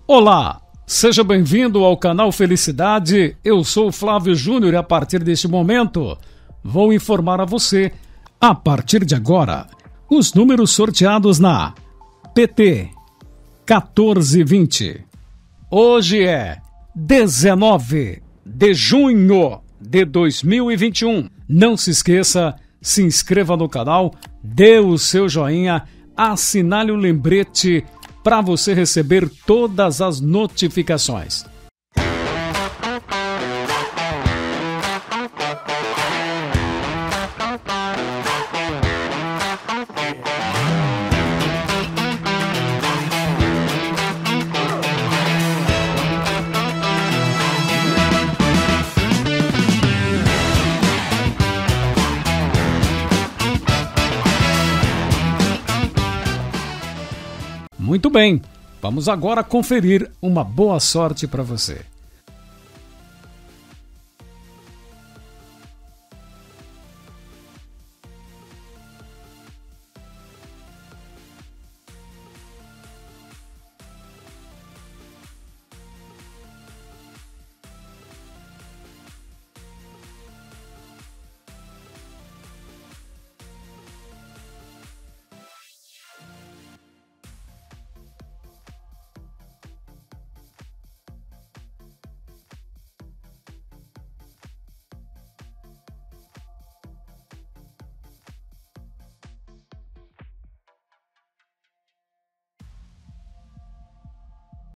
Olá, seja bem-vindo ao canal Felicidade. Eu sou o Flávio Júnior e a partir deste momento vou informar a você, a partir de agora, os números sorteados na PT 1420. Hoje é 19 de junho de 2021. Não se esqueça, se inscreva no canal, dê o seu joinha, assinale o lembrete para você receber todas as notificações. Muito bem, vamos agora conferir uma boa sorte para você.